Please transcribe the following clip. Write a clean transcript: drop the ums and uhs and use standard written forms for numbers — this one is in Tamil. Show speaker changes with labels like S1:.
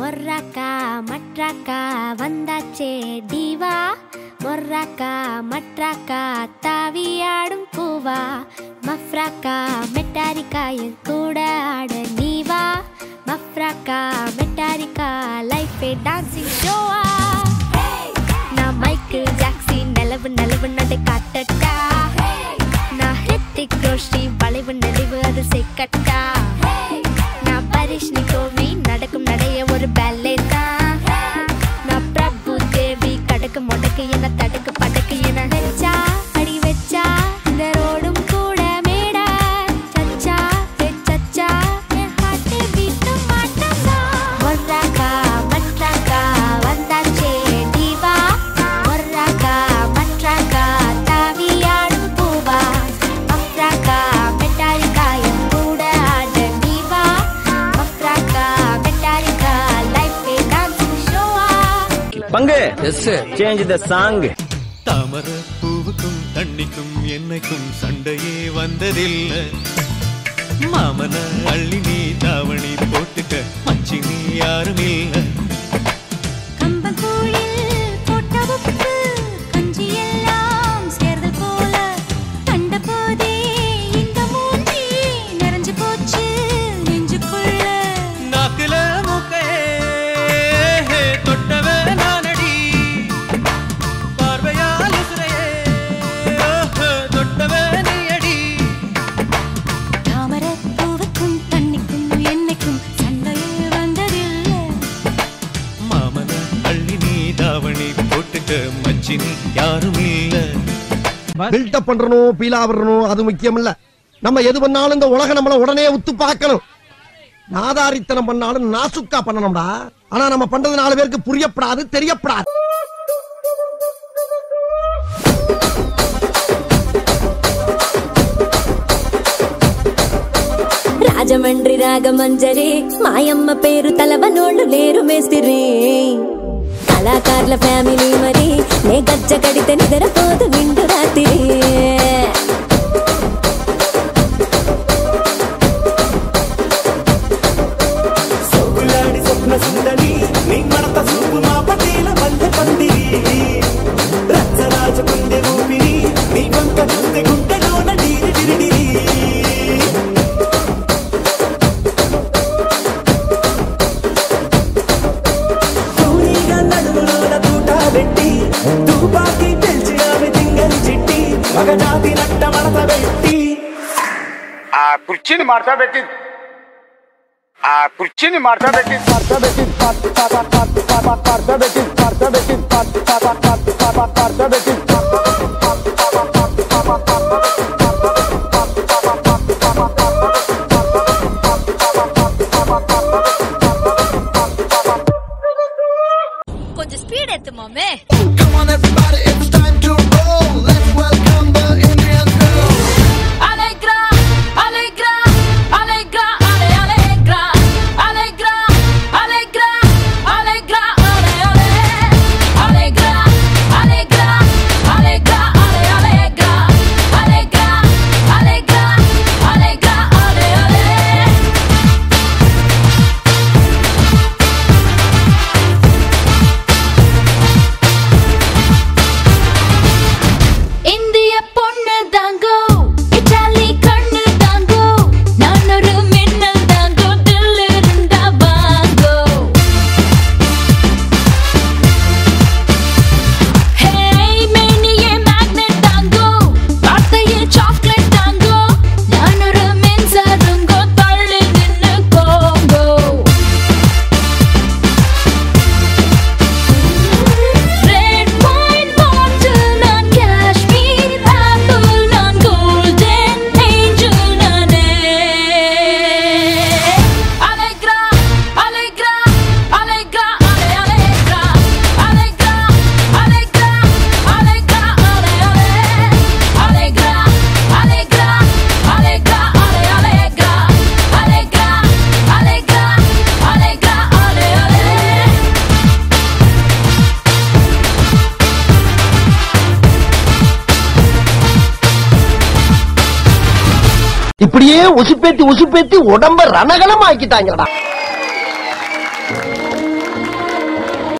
S1: மொர்ராக்கா மட்ராக்கா வந்தாச்சே டிவா மொர்ராக்கா மட்ராக்கா தாவியாடும் பூவா மஃப்ராக்கா மெட்டாரிக்கா என் கூட ஆட நீவா மஃப்ராக்கா மெட்டாரிக்கா லைஃபே டான்சிங் ஷோவா நான் மைக்கேல் ஜாக்சன் நிலவு நிலவு நடை காட்டட்டா நான் ஹித்திக் ரோஷி வளைவு நெளிவு அது செய்கட்டா நான் பரிஷ்னி கோவி நடக்கும் நடைய ஒரு பேலே தான் நான் பிரபு தேவி கடக்கு முடக்கு என தடுக்கு படக்கு என வச்சா அடி வச்சா இந்த ரோடும் கூட மேடா சச்சா சச்சா என் ஹார்ட் பீட் மாட்டா மொர்ராக்கா மட்ராக்கா வந்தாச்சே டிவா மொர்ராக்கா மட்ராக்கா தாவியாடும் பூவா மஃப்ராக்கா மெட்டாரிக்கா என் கூட ஆட நீவா மஃப்ராக்கா மெட்டாரிக்கா லைஃபே டான்சிங் ஷோவா
S2: பங்கு சேஞ்ச் தி சாங்
S3: தாமர பூவுக்கும் தண்ணிக்கும் என்னைக்கும் சண்டையே வந்ததில்லை மாமன அள்ளி நீ தாவணி போட்டுக்க மச்சி நீ யாரும் இல்லை
S1: கம்பங்கூழில் போட்ட உப்பு கஞ்சி எல்லாம் சேர்ந்து போல கண்ட போதே இந்த மூஞ்சி நிறைஞ்சு போச்சு நெஞ்சுக்குள்ள
S3: நாக்குல மூக்கே தொட்டவே நானடி பார்வையால் உசுரையே தொட்டவே நீயடி
S1: தாமர பூவுக்கும் தண்ணிக்கும் என்னைக்கும் சண்டையே வந்ததில்லை
S3: மாமன அள்ளி நீ தாவணி போட்டுக்க மச்சி நீ யாரும் இல்லை
S4: பில்டப் பண்றணும் பீலா வரணும் அது முக்கியம் இல்ல. நம்ம எது பண்ணாலும் இந்த உலகம் நம்மள உடனே உத்து பார்க்கணும். நாதாரித்தனம் பண்ணாலும் நாசுக்கா பண்ணணும்டா. ஆனா நம்ம பண்றது 4 பேருக்கு புரியப்படாது தெரியப்படாது.
S5: రాజమండ్రి రాగమంజరి మాయమ్మ పేరు తలవనోళ్ళు లేరు మేస్తిరి కళాకారుల ఫ్యామిలీ మరి నే గజ్జ కడితే నిద్రపోదు నిండు రాత్రి
S6: సోకులాడి స్వప్న సుందరి నీ మడత సూపు మా పటేల బంధ పందిరి రచ్చరాజ కుందె ఊపిరి నీ వంక చూస్తే గుంటలోన డీరి డిరిడిరి కూనీగా నడుములోన తూట పెట్టి తూపాకి పెంచి ఆమె తింగని చిట్టి మగజాతి నట్ట మడత పెట్టి
S7: ఆ కుర్చీని మార్చా పెట్టి
S1: கொஞ்சம் ஸ்பீட் ஏத்து மாமே
S6: Come on everybody, it's time to roll. Let's welcome the Indian girl.
S1: Allegra, allegra, allegra, allegra, allegra, allegra, allegra, allegra, allegra, allegra, allegra, allegra, allegra, allegra, allegra, இந்திய பொண்ணு தாங்கோ இட்டாலி கண்ணு தாங்கோ நான் ஒரு மின்னல் தாங்கோ தில் இருந்தா வாங்கோ ஹே மேனியே மேக்னெட் தாங்கோ வார்த்தையே சாக்லேட் தாங்கோ நான் ஒரு மின்சாரங்கோ தள்ளி நின்னு கோங்கோ ரெட் ஒயின் பாட்டில் நான் காஷ்மீர் ஆப்பிள் நான் கோல்டன் ஏஞ்சல் நானே Allegra, allegra, allegra, allegra, allegra, allegra, allegra, allegra, allegra, allegra, allegra, allegra,
S4: இப்படியே உசுப்பேத்தி உசுப்பேத்தி உடம்ப ரணகலம் ஆக்கிட்டாங்கடா.